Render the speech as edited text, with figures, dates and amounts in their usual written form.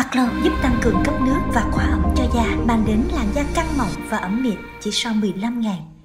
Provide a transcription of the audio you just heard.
Parklor giúp tăng cường cấp nước và khỏa ẩm cho da, mang đến làn da căng mọng và ẩm mịn chỉ sau 15.000.